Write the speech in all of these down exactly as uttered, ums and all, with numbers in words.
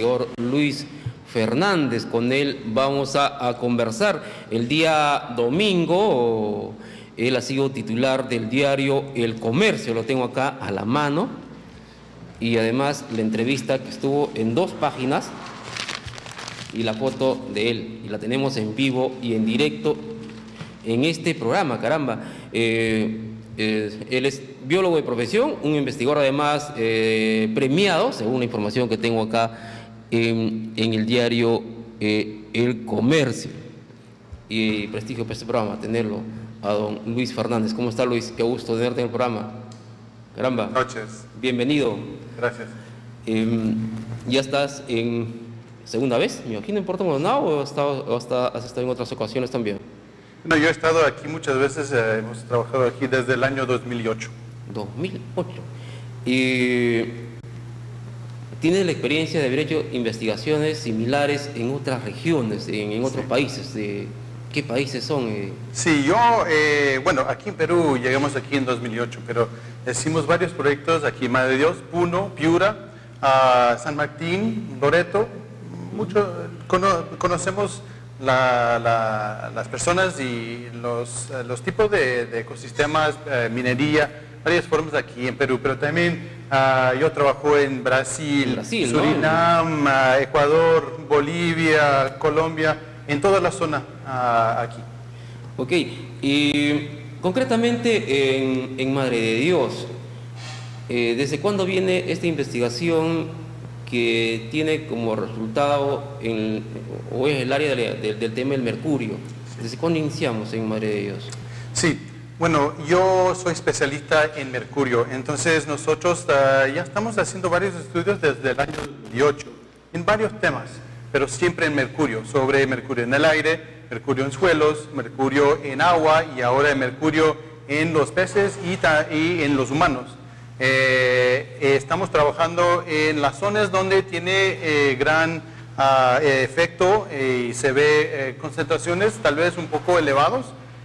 investigador Luis Fernández. Con él vamos a, a conversar. El día domingo, él ha sido titular del diario El Comercio, lo tengo acá a la mano, y además la entrevista que estuvo en dos páginas y la foto de él, y la tenemos en vivo y en directo en este programa, caramba. Eh, eh, él es biólogo de profesión, un investigador además eh, premiado, según la información que tengo acá en, en el diario eh, El Comercio. Y prestigio para este programa, tenerlo a don Luis Fernández. ¿Cómo está, Luis? Qué gusto tenerte en el programa. Caramba. Buenas noches. Bienvenido. Gracias. Eh, ¿Ya estás en segunda vez, me imagino, en Puerto Maldonado, o has estado, o has estado en otras ocasiones también? No, yo he estado aquí muchas veces, eh, hemos trabajado aquí desde el año dos mil ocho. dos mil ocho. Y ¿tienes la experiencia de haber hecho investigaciones similares en otras regiones, en, en otros sí. países? Eh, ¿Qué países son? Eh? Sí, yo, eh, bueno, aquí en Perú llegamos aquí en dos mil ocho, pero hicimos varios proyectos aquí en Madre de Dios, Puno, Piura, uh, San Martín, Loreto. Mucho, cono, conocemos la, la, las personas y los, los tipos de, de ecosistemas, eh, minería, varias formas aquí en Perú, pero también uh, yo trabajo en Brasil, Brasil Surinam, ¿no? uh, Ecuador, Bolivia, Colombia, en toda la zona uh, aquí. Ok, y concretamente en, en Madre de Dios, eh, ¿desde cuándo viene esta investigación que tiene como resultado en, o es el área de, de, del tema del mercurio? ¿Desde cuándo iniciamos en Madre de Dios? Sí, bueno, yo soy especialista en mercurio, entonces nosotros uh, ya estamos haciendo varios estudios desde el año dos mil dieciocho en varios temas, pero siempre en mercurio, sobre mercurio en el aire, mercurio en suelos, mercurio en agua y ahora el mercurio en los peces y, y en los humanos. Eh, eh, estamos trabajando en las zonas donde tiene eh, gran uh, efecto eh, y se ve eh, concentraciones tal vez un poco elevados,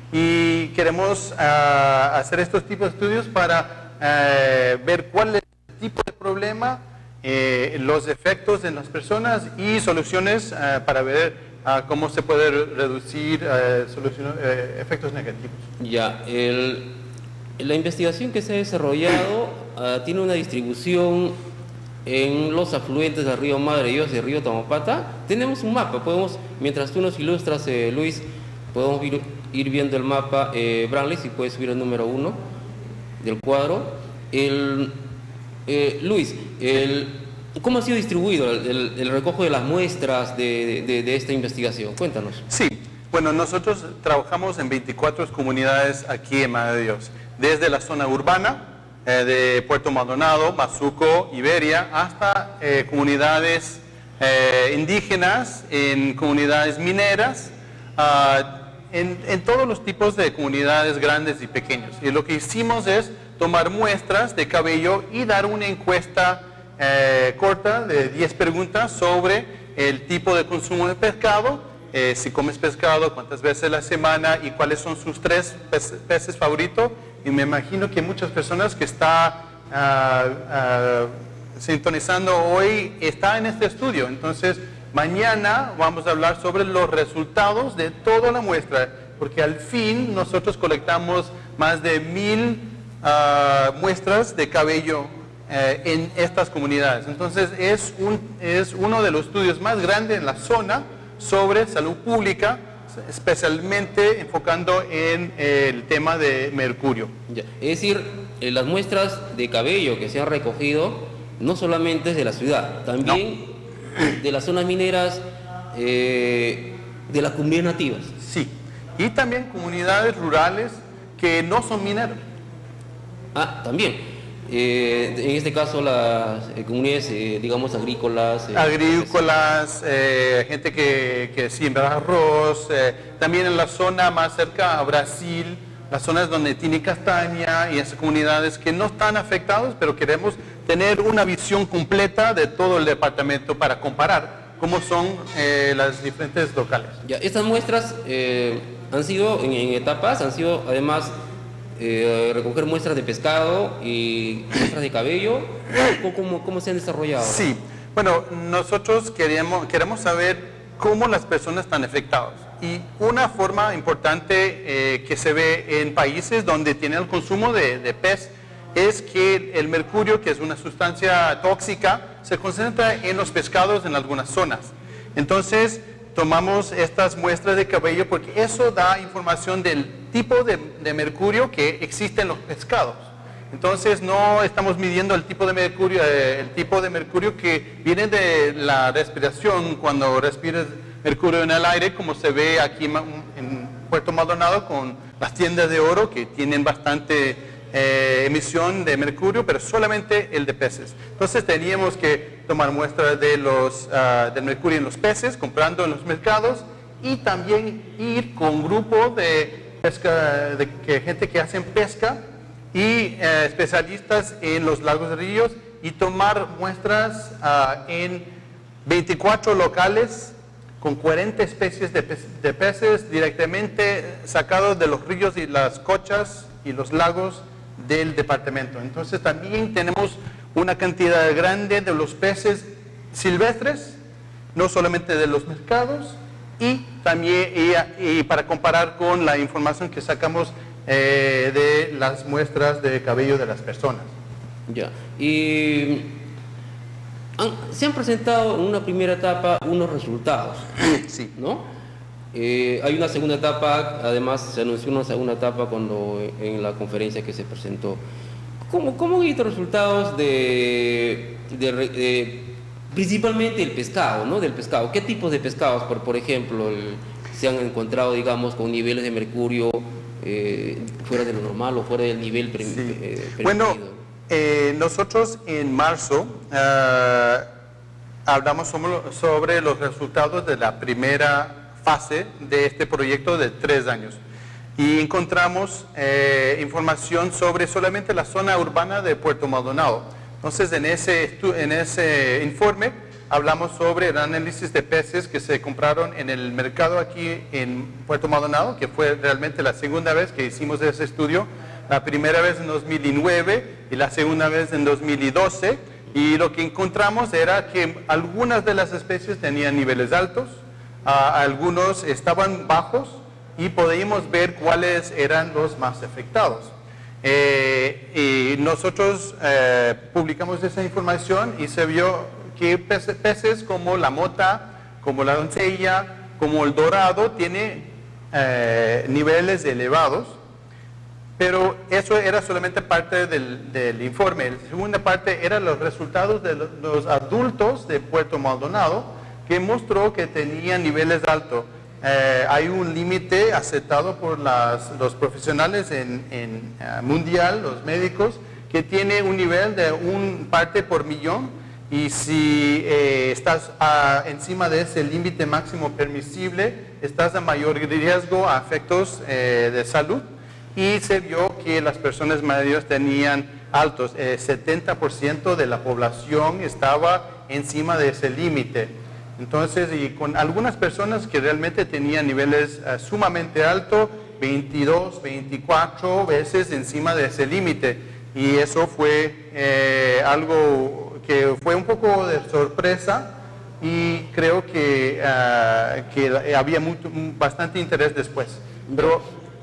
y queremos uh, hacer estos tipos de estudios para uh, ver cuál es el tipo de problema, eh, los efectos en las personas y soluciones uh, para ver uh, cómo se puede reducir uh, uh, efectos negativos. Ya, el... La investigación que se ha desarrollado uh, tiene una distribución en los afluentes del río Madre de Dios y del río Tamopata. Tenemos un mapa, podemos, mientras tú nos ilustras, eh, Luis, podemos ir, ir viendo el mapa. eh, Branley, si puedes subir el número uno del cuadro. El, eh, Luis, el, ¿cómo ha sido distribuido el, el, el recojo de las muestras de, de, de esta investigación? Cuéntanos. Sí, bueno, nosotros trabajamos en veinticuatro comunidades aquí en Madre de Dios, desde la zona urbana eh, de Puerto Maldonado, Bazuco, Iberia, hasta eh, comunidades eh, indígenas, en comunidades mineras, uh, en, en todos los tipos de comunidades grandes y pequeños. Y lo que hicimos es tomar muestras de cabello y dar una encuesta eh, corta de diez preguntas sobre el tipo de consumo de pescado, eh, si comes pescado, cuántas veces a la semana y cuáles son sus tres peces, peces favoritos. Y me imagino que muchas personas que están uh, uh, sintonizando hoy están en este estudio. Entonces, mañana vamos a hablar sobre los resultados de toda la muestra, porque al fin nosotros colectamos más de mil uh, muestras de cabello uh, en estas comunidades. Entonces, es, un, es uno de los estudios más grandes en la zona sobre salud pública, especialmente enfocando en el tema de mercurio. Ya, es decir, eh, las muestras de cabello que se han recogido no solamente es de la ciudad, también no. de las zonas mineras, eh, de las comunidades nativas. Sí, y también comunidades rurales que no son mineros. Ah, también. Eh, en este caso las eh, comunidades, eh, digamos, agrícolas. Eh, agrícolas, eh, gente que, que siembra arroz, eh, también en la zona más cerca a Brasil, las zonas donde tiene castaña y esas comunidades que no están afectadas, pero queremos tener una visión completa de todo el departamento para comparar cómo son eh, las diferentes locales. Ya, estas muestras eh, han sido en, en etapas, han sido además eh, recoger muestras de pescado y muestras de cabello. ¿Cómo, cómo se han desarrollado? Sí, Bueno, nosotros queremos, queremos saber cómo las personas están afectadas. Y una forma importante eh, que se ve en países donde tienen el consumo de, de pez es que el mercurio, que es una sustancia tóxica, se concentra en los pescados en algunas zonas. Entonces, tomamos estas muestras de cabello porque eso da información del tipo de, de mercurio que existe en los pescados. Entonces, no estamos midiendo el tipo de mercurio, eh, el tipo de mercurio que viene de la respiración cuando respiras mercurio en el aire, como se ve aquí en Puerto Maldonado con las tiendas de oro que tienen bastante eh, emisión de mercurio, pero solamente el de peces. Entonces teníamos que tomar muestras de los, uh, del mercurio en los peces, comprando en los mercados, y también ir con grupos de, pesca, de que, gente que hacen pesca y eh, especialistas en los lagos y ríos, y tomar muestras uh, en veinticuatro locales con cuarenta especies de, pe de peces directamente sacados de los ríos y las cochas y los lagos del departamento. Entonces también tenemos una cantidad grande de los peces silvestres, no solamente de los mercados, y también y, y para comparar con la información que sacamos eh, de las muestras de cabello de las personas. Ya, y han, se han presentado en una primera etapa unos resultados, sí, ¿no? Eh, hay una segunda etapa, además se anunció una segunda etapa cuando en la conferencia que se presentó. ¿Cómo, cómo han visto resultados de, de, de principalmente el pescado, ¿no? Del pescado? ¿Qué tipos de pescados, por, por ejemplo, el, se han encontrado, digamos, con niveles de mercurio eh, fuera de lo normal o fuera del nivel pre, sí. eh, permitido? Bueno, eh, nosotros en marzo uh, hablamos sobre los resultados de la primera fase de este proyecto de tres años y encontramos eh, información sobre solamente la zona urbana de Puerto Maldonado. Entonces en ese, en ese informe hablamos sobre el análisis de peces que se compraron en el mercado aquí en Puerto Maldonado, que fue realmente la segunda vez que hicimos ese estudio, la primera vez en dos mil nueve y la segunda vez en dos mil doce, y lo que encontramos era que algunas de las especies tenían niveles altos, Uh, algunos estaban bajos y podíamos ver cuáles eran los más afectados. Eh, y nosotros eh, publicamos esa información y se vio que peces, peces como la mota, como la doncella, como el dorado, tiene eh, niveles elevados, pero eso era solamente parte del, del informe. La segunda parte eran los resultados de los adultos de Puerto Maldonado, que mostró que tenía niveles altos. Eh, hay un límite aceptado por las, los profesionales en, en uh, mundial, los médicos, que tiene un nivel de un parte por millón, y si eh, estás uh, encima de ese límite máximo permisible, estás a mayor riesgo a efectos eh, de salud, y se vio que las personas mayores tenían altos, eh, setenta por ciento de la población estaba encima de ese límite. Entonces, y con algunas personas que realmente tenían niveles uh, sumamente altos, veintidós, veinticuatro veces encima de ese límite. Y eso fue eh, algo que fue un poco de sorpresa, y creo que, uh, que había mucho, bastante interés después. Pero,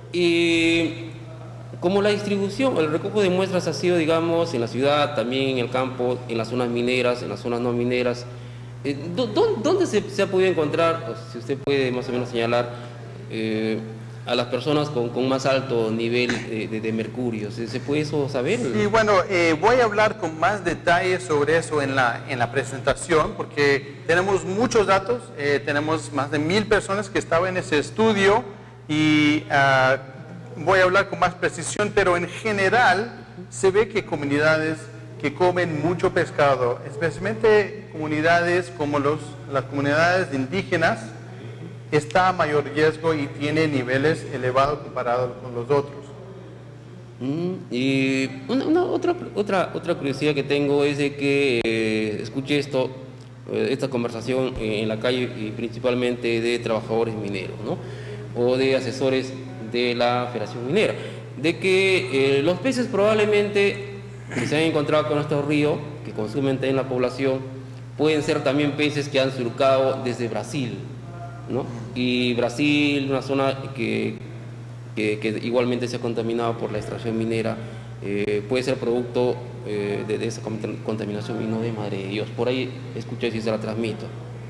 y como la distribución, el recojo de muestras ha sido, digamos, en la ciudad, también en el campo, en las zonas mineras, en las zonas no mineras, Eh, ¿Dónde se, se ha podido encontrar, o si usted puede más o menos señalar, eh, a las personas con, con más alto nivel de, de, de mercurio? ¿Se, ¿Se puede eso saber? Sí, bueno, eh, voy a hablar con más detalles sobre eso en la, en la presentación, porque tenemos muchos datos, eh, tenemos más de mil personas que estaban en ese estudio, y uh, voy a hablar con más precisión, pero en general se ve que comunidades que comen mucho pescado, especialmente comunidades como los, las comunidades indígenas, está a mayor riesgo y tiene niveles elevados comparados con los otros. Mm, y una, una, otra, otra, otra curiosidad que tengo es de que eh, escuché esto, eh, esta conversación en la calle, y principalmente de trabajadores mineros, ¿no? O de asesores de la Federación Minera, de que eh, los peces probablemente que se han encontrado con estos ríos, que consumen en la población, pueden ser también peces que han surcado desde Brasil, ¿no? Y Brasil, una zona que, que, que igualmente se ha contaminado por la extracción minera, eh, puede ser producto eh, de, de esa contaminación y no de Madre de Dios. Por ahí escuché y se la transmito.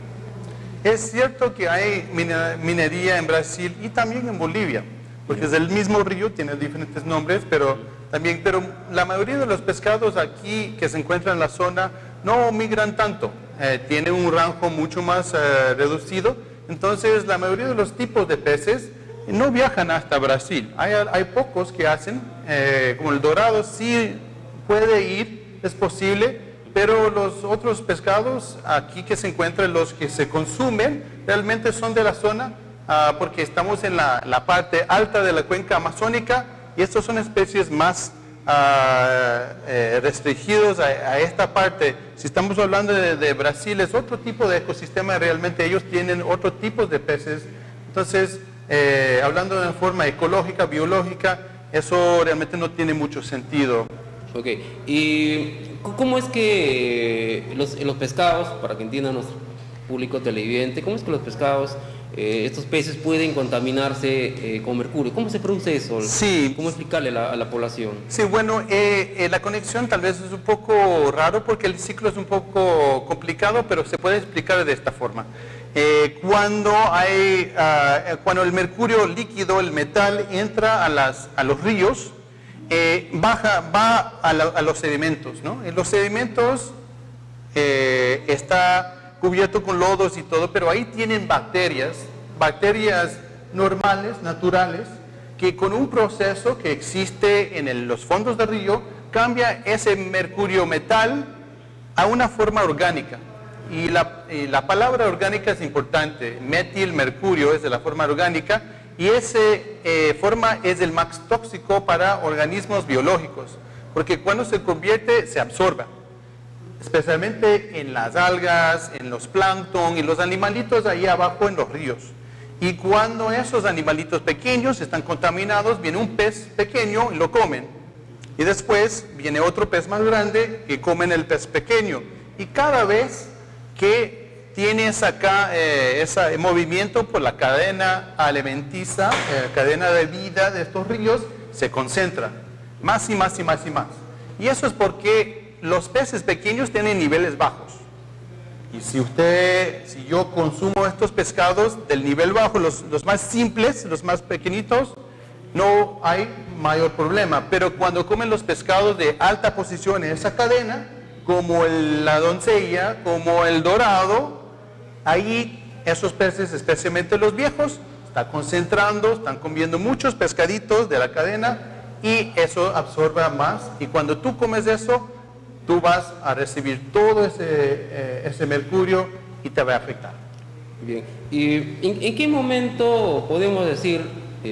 Es cierto que hay minería en Brasil y también en Bolivia, porque es el mismo río, tiene diferentes nombres, pero también, pero la mayoría de los pescados aquí que se encuentran en la zona no migran tanto, eh, tienen un rango mucho más eh, reducido, entonces la mayoría de los tipos de peces no viajan hasta Brasil. Hay, hay pocos que hacen, eh, como el dorado sí puede ir, es posible, pero los otros pescados aquí que se encuentran, los que se consumen, realmente son de la zona, uh, porque estamos en la, la parte alta de la cuenca amazónica, y estos son especies más uh, eh, restringidos a, a esta parte. Si estamos hablando de, de Brasil, es otro tipo de ecosistema, realmente ellos tienen otro tipo de peces. Entonces, eh, hablando de forma ecológica, biológica, eso realmente no tiene mucho sentido. Ok, y ¿cómo es que los, los pescados, para que entiendan nuestro público televidente, cómo es que los pescados, eh, estos peces pueden contaminarse eh, con mercurio? ¿Cómo se produce eso? Sí. ¿Cómo explicarle a la, a la población? Sí, bueno, eh, eh, la conexión tal vez es un poco raro porque el ciclo es un poco complicado, pero se puede explicar de esta forma. Eh, cuando, hay, uh, cuando el mercurio líquido, el metal, entra a, las, a los ríos, Eh, baja, va a, la, a los sedimentos, ¿no? En los sedimentos eh, está cubierto con lodos y todo, pero ahí tienen bacterias, bacterias normales, naturales, que con un proceso que existe en el, los fondos del río, cambia ese mercurio metal a una forma orgánica. Y la, y la palabra orgánica es importante, metilmercurio es de la forma orgánica, y esa eh, forma es el más tóxico para organismos biológicos, porque cuando se convierte se absorba, especialmente en las algas, en los plancton y los animalitos ahí abajo en los ríos. Y cuando esos animalitos pequeños están contaminados, viene un pez pequeño y lo comen. Y después viene otro pez más grande que comen el pez pequeño. Y cada vez que tiene esa, eh, ese movimiento por la cadena alimenticia, eh, cadena de vida de estos ríos, se concentra más y más y más y más. Y eso es porque los peces pequeños tienen niveles bajos. Y si usted, si yo consumo estos pescados del nivel bajo, los, los más simples, los más pequeñitos, no hay mayor problema. Pero cuando comen los pescados de alta posición en esa cadena, como el, la doncella, como el dorado, ahí esos peces, especialmente los viejos, están concentrando, están comiendo muchos pescaditos de la cadena y eso absorbe más. Y cuando tú comes eso, tú vas a recibir todo ese, eh, ese mercurio y te va a afectar. Bien, ¿y en, en qué momento podemos decir,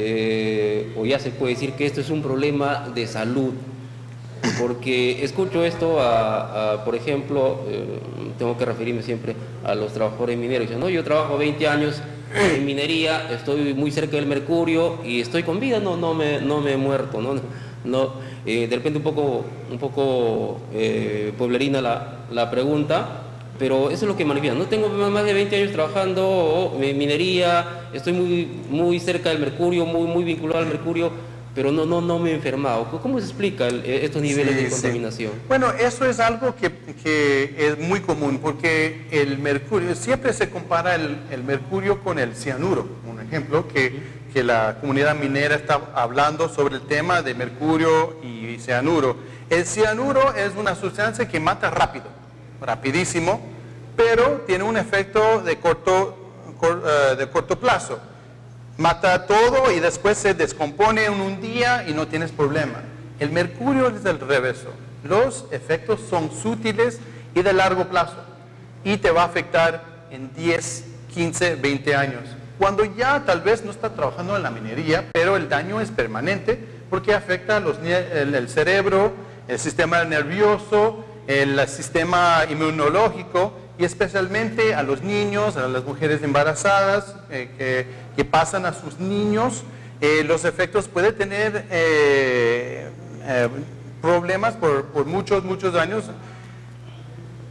eh, o ya se puede decir que esto es un problema de salud? Porque escucho esto, a, a, por ejemplo, eh, tengo que referirme siempre a los trabajadores mineros. Dicen, no, yo trabajo veinte años en minería, estoy muy cerca del mercurio y estoy con vida, no, no, me, no me he muerto, ¿no? No, eh, de repente un poco, un poco eh, pueblerina la, la pregunta, pero eso es lo que manifiesta. No tengo más de veinte años trabajando en minería, estoy muy, muy cerca del mercurio, muy, muy vinculado al mercurio, pero no, no, no me he enfermado. ¿Cómo se explica el, estos niveles sí, de contaminación? Sí. Bueno, eso es algo que, que es muy común, porque el mercurio, siempre se compara el, el mercurio con el cianuro, un ejemplo, que, que la comunidad minera está hablando sobre el tema de mercurio y cianuro. El cianuro es una sustancia que mata rápido, rapidísimo, pero tiene un efecto de corto, cor, uh, de corto plazo. Mata todo y después se descompone en un día y no tienes problema. El mercurio es del reverso. Los efectos son sutiles y de largo plazo. Y te va a afectar en diez, quince, veinte años. Cuando ya tal vez no está trabajando en la minería, pero el daño es permanente porque afecta a los, el, el cerebro, el sistema nervioso, el sistema inmunológico y especialmente a los niños, a las mujeres embarazadas eh, que, que pasan a sus niños. Eh, los efectos pueden tener eh, eh, problemas por, por muchos, muchos años.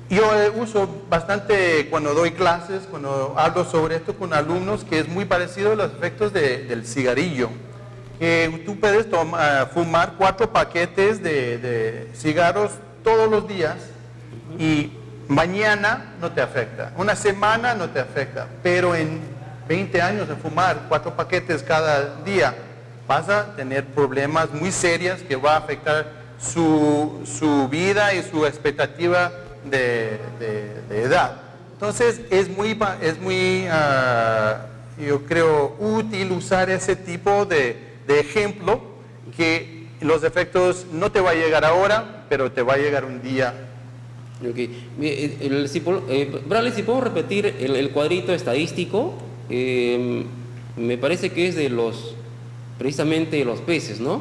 yo eh, uso bastante cuando doy clases, cuando hablo sobre esto con alumnos, que es muy parecido a los efectos de, del cigarrillo. Que tú puedes toma, fumar cuatro paquetes de, de cigarros todos los días y mañana no te afecta, una semana no te afecta, pero en veinte años de fumar cuatro paquetes cada día vas a tener problemas muy serios que va a afectar su, su vida y su expectativa de, de, de edad. Entonces es muy, es muy uh, yo creo, útil usar ese tipo de, de ejemplo, que los efectos no te va a llegar ahora, pero te va a llegar un día. Okay. El, el, si, eh, Bradley, si puedo repetir el, el cuadrito estadístico, eh, me parece que es de los, precisamente de los peces, ¿no?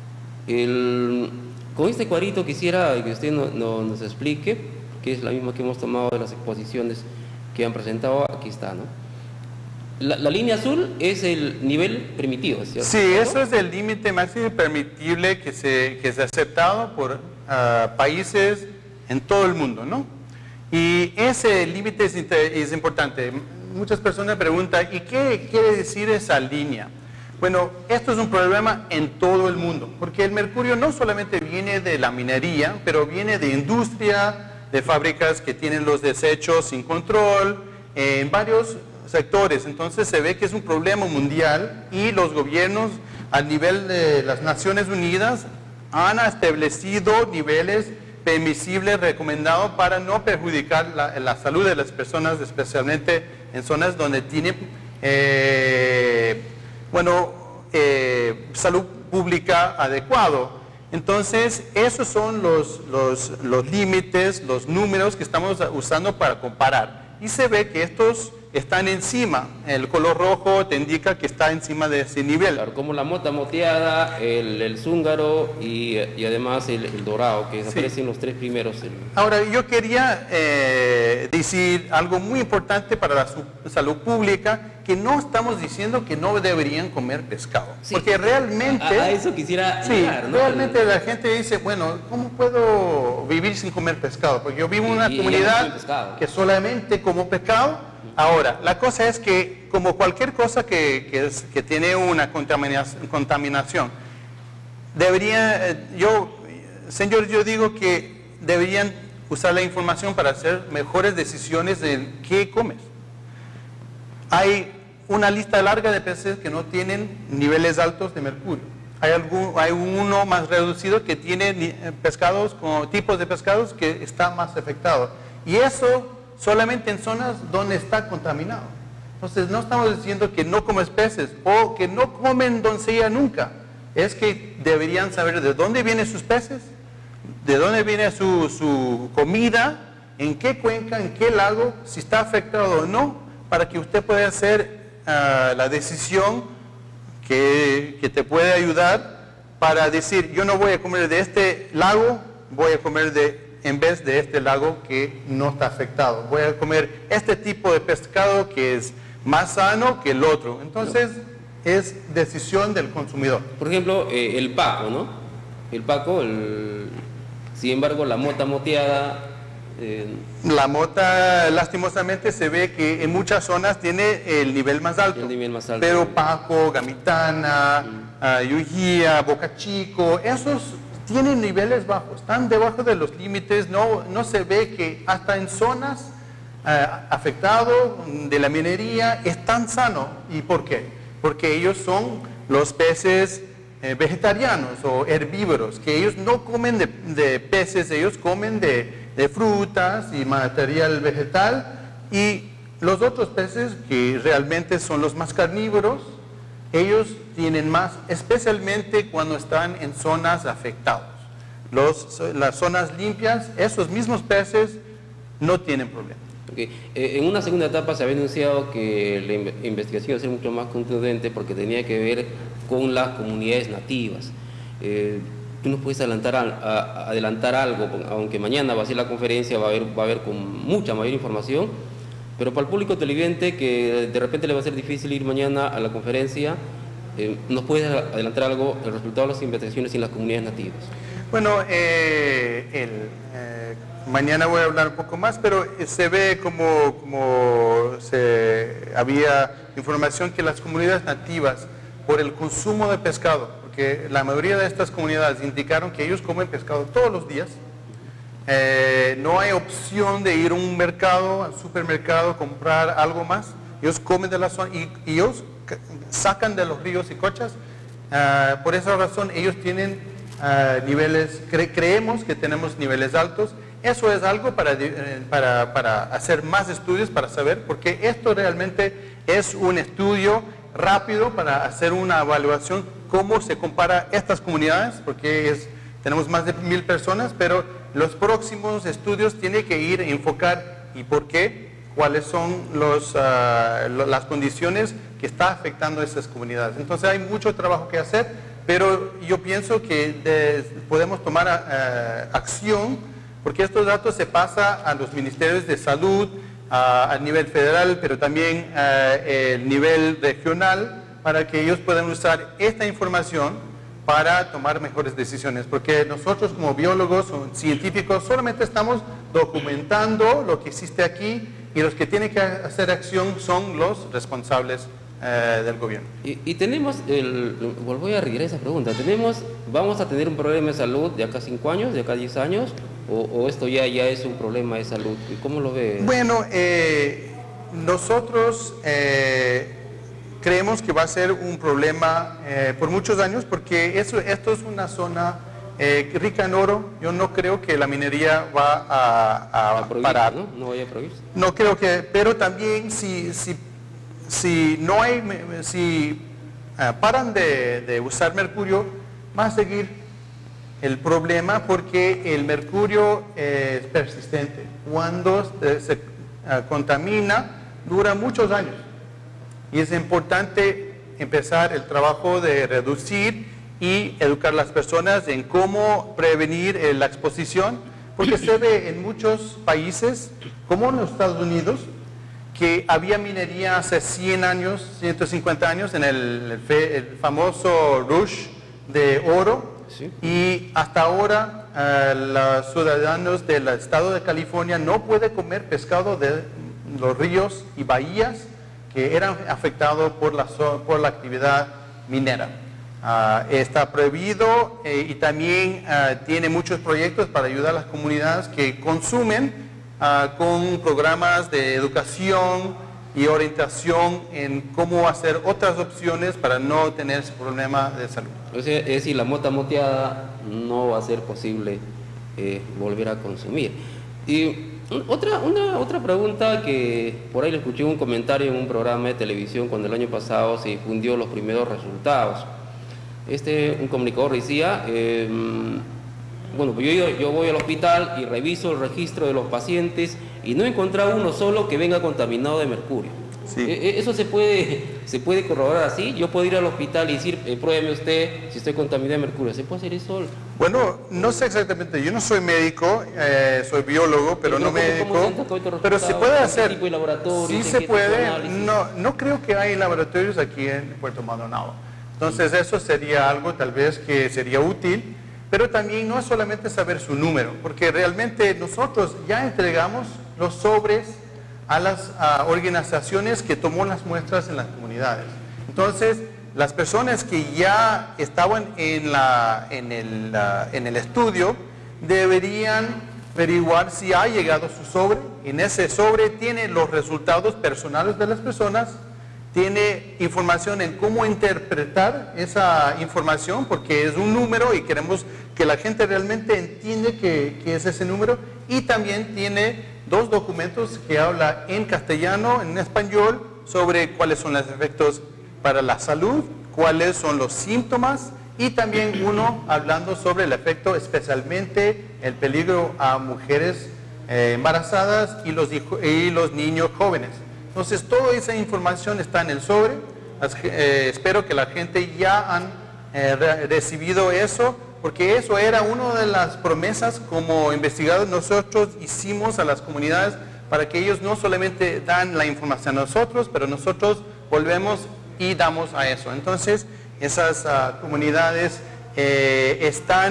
El, con este cuadrito quisiera que usted no, no, nos explique, que es la misma que hemos tomado de las exposiciones que han presentado, aquí está, ¿no? La, la línea azul es el nivel permitido, ¿cierto? Sí, eso es el límite máximo permitible que se que es aceptado por uh, países en todo el mundo, ¿no? Y ese límite es, es importante. Muchas personas preguntan, ¿y qué quiere decir esa línea? Bueno, esto es un problema en todo el mundo, porque el mercurio no solamente viene de la minería, pero viene de industria, de fábricas que tienen los desechos sin control, eh, en varios sectores. Entonces se ve que es un problema mundial y los gobiernos a nivel de las Naciones Unidas han establecido niveles permisibles recomendados para no perjudicar la, la salud de las personas, especialmente en zonas donde tienen eh, bueno, eh, salud pública adecuado. Entonces esos son los, los, los límites, los números que estamos usando para comparar, y se ve que estos están encima. El color rojo te indica que está encima de ese nivel. Claro, como la mota moteada, el, el zúngaro y, y además el, el dorado, que aparecen sí. los tres primeros. El... Ahora, yo quería eh, decir algo muy importante para la salud pública, que no estamos diciendo que no deberían comer pescado. Sí. Porque realmente... A, a eso quisiera sí, llegar, ¿no? realmente la gente dice, bueno, ¿cómo puedo vivir sin comer pescado? Porque yo vivo en una y, comunidad y que solamente como pescado. Ahora, la cosa es que, como cualquier cosa que, que, es, que tiene una contaminación, contaminación, debería, yo, señor, yo digo que deberían usar la información para hacer mejores decisiones de qué comes. Hay una lista larga de peces que no tienen niveles altos de mercurio. Hay, algún, hay uno más reducido que tiene pescados, con tipos de pescados que está más afectado. Y eso solamente en zonas donde está contaminado. Entonces no estamos diciendo que no comes peces o que no comen doncella nunca. Es que deberían saber de dónde vienen sus peces, de dónde viene su, su comida, en qué cuenca, en qué lago, si está afectado o no, para que usted pueda hacer uh, la decisión que, que te puede ayudar para decir, yo no voy a comer de este lago, voy a comer de en vez de este lago que no está afectado. Voy a comer este tipo de pescado que es más sano que el otro. Entonces, es decisión del consumidor. Por ejemplo, eh, el paco, ¿no? El paco, el... sin embargo, la mota moteada... Eh... La mota, lastimosamente, se ve que en muchas zonas tiene el nivel más alto. El nivel más alto. Pero paco, gamitana, mm. uh, yujía, boca chico, esos... tienen niveles bajos, están debajo de los límites, no, no se ve que hasta en zonas eh, afectadas de la minería es tan sano. ¿Y por qué? Porque ellos son los peces eh, vegetarianos o herbívoros, que ellos no comen de, de peces, ellos comen de, de frutas y material vegetal, y los otros peces que realmente son los más carnívoros, ellos tienen más, especialmente cuando están en zonas afectadas. Los, las zonas limpias, esos mismos peces no tienen problema. Okay. Eh, en una segunda etapa se había anunciado que la investigación iba a ser mucho más contundente porque tenía que ver con las comunidades nativas. Eh, ¿Tú nos puedes adelantar, a, a, adelantar algo? Aunque mañana va a ser la conferencia, va a haber, va a haber con mucha mayor información, pero para el público televidente que de repente le va a ser difícil ir mañana a la conferencia, eh, ¿nos puedes adelantar algo el resultado de las investigaciones en las comunidades nativas? Bueno, eh, el, eh, mañana voy a hablar un poco más, pero se ve como, como se, había información que las comunidades nativas, por el consumo de pescado, porque la mayoría de estas comunidades indicaron que ellos comen pescado todos los días, eh, no hay opción de ir a un mercado, al supermercado, comprar algo más, ellos comen de la zona y, y ellos sacan de los ríos y cochas, uh, por esa razón ellos tienen uh, niveles, cre creemos que tenemos niveles altos. Eso es algo para, para, para hacer más estudios, para saber, porque esto realmente es un estudio rápido para hacer una evaluación cómo se compara estas comunidades, porque es, tenemos más de mil personas, pero los próximos estudios tienen que ir a enfocar y por qué, cuáles son los, uh, las condiciones que está afectando a esas comunidades. Entonces hay mucho trabajo que hacer, pero yo pienso que de, podemos tomar uh, acción, porque estos datos se pasan a los ministerios de salud, a, a nivel federal, pero también a el nivel regional, para que ellos puedan usar esta información para tomar mejores decisiones. Porque nosotros como biólogos o científicos solamente estamos documentando lo que existe aquí y los que tienen que hacer acción son los responsables eh, del gobierno. Y, y tenemos, el, voy a regresar a esa pregunta, tenemos, ¿vamos a tener un problema de salud de acá a cinco años, de acá a diez años? O, o esto ya, ya es un problema de salud? ¿Cómo lo ve? Bueno, eh, nosotros eh, creemos que va a ser un problema eh, por muchos años, porque eso, esto es una zona eh, rica en oro. Yo no creo que la minería va a, a, a prohibir, parar. ¿no? No vaya a prohibirse. No creo que, pero también si, si, si no hay, si uh, paran de, de usar mercurio, va a seguir el problema, porque el mercurio es persistente. Cuando se uh, contamina, dura muchos años. Y es importante empezar el trabajo de reducir y educar a las personas en cómo prevenir eh, la exposición, porque se ve en muchos países, como en los Estados Unidos, que había minería hace cien años, ciento cincuenta años, en el, el, el famoso rush de oro. Sí. Y hasta ahora uh, los ciudadanos del estado de California no pueden comer pescado de los ríos y bahías que eran afectados por la, por la actividad minera. Uh, está prohibido eh, y también uh, tiene muchos proyectos para ayudar a las comunidades que consumen uh, con programas de educación y orientación en cómo hacer otras opciones para no tener ese problema de salud. O sea, es decir, la mota moteada no va a ser posible eh, volver a consumir. Y otra, una, otra pregunta que por ahí le escuché un comentario en un programa de televisión cuando el año pasado se difundió los primeros resultados. Este, un comunicador decía, eh, bueno, pues yo, yo voy al hospital y reviso el registro de los pacientes y no he encontrado uno solo que venga contaminado de mercurio. Sí. ¿Eso se puede, se puede corroborar así? Yo puedo ir al hospital y decir, eh, pruébeme usted si estoy contaminado de mercurio. ¿Se puede hacer eso? Bueno, no sé exactamente, yo no soy médico, eh, soy biólogo, pero no, no médico, pero se puede hacer. ¿Tipo de laboratorio? Sí se puede, no, no creo que hay laboratorios aquí en Puerto Maldonado. Entonces eso sería algo tal vez que sería útil, pero también no es solamente saber su número, porque realmente nosotros ya entregamos los sobres a las a organizaciones que tomó las muestras en las comunidades. Entonces, las personas que ya estaban en, la, en, el, uh, en el estudio deberían averiguar si ha llegado su sobre. En ese sobre tiene los resultados personales de las personas, tiene información en cómo interpretar esa información, porque es un número y queremos que la gente realmente entiende que, que es ese número, y también tiene dos documentos que hablan en castellano, en español, sobre cuáles son los efectos para la salud, cuáles son los síntomas, y también uno hablando sobre el efecto, especialmente el peligro a mujeres eh, embarazadas y los, y los niños jóvenes. Entonces, toda esa información está en el sobre. Eh, espero que la gente ya han eh, re recibido eso, porque eso era una de las promesas como investigadores nosotros hicimos a las comunidades, para que ellos no solamente dan la información a nosotros, pero nosotros volvemos y damos a eso. Entonces, esas uh, comunidades eh, están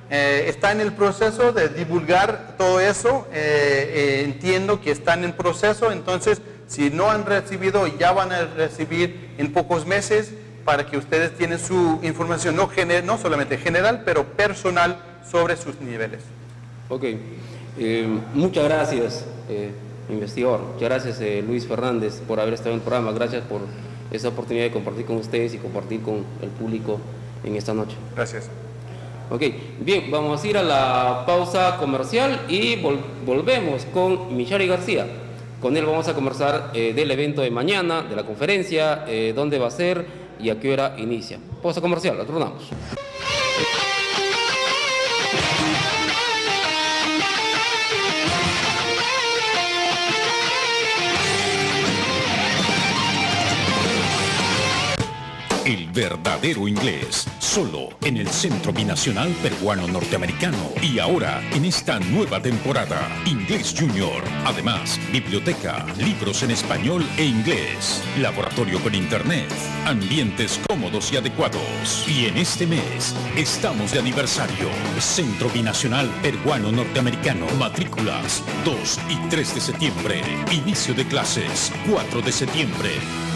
Eh, está en el proceso de divulgar todo eso, eh, eh, entiendo que están en proceso, entonces si no han recibido, ya van a recibir en pocos meses para que ustedes tienen su información, no, gener, no solamente general, pero personal sobre sus niveles. Ok, eh, muchas gracias, eh, investigador, muchas gracias eh, Luis Fernández por haber estado en el programa, gracias por esa oportunidad de compartir con ustedes y compartir con el público en esta noche. Gracias. Ok, bien, vamos a ir a la pausa comercial y vol volvemos con Michari García. Con él vamos a conversar eh, del evento de mañana, de la conferencia, eh, dónde va a ser y a qué hora inicia. Pausa comercial, retornamos. El verdadero inglés, solo en el Centro Binacional Peruano Norteamericano. Y ahora, en esta nueva temporada, Inglés Junior. Además, biblioteca, libros en español e inglés, laboratorio con internet, ambientes cómodos y adecuados. Y en este mes, estamos de aniversario. Centro Binacional Peruano Norteamericano. Matrículas dos y tres de septiembre. Inicio de clases cuatro de septiembre.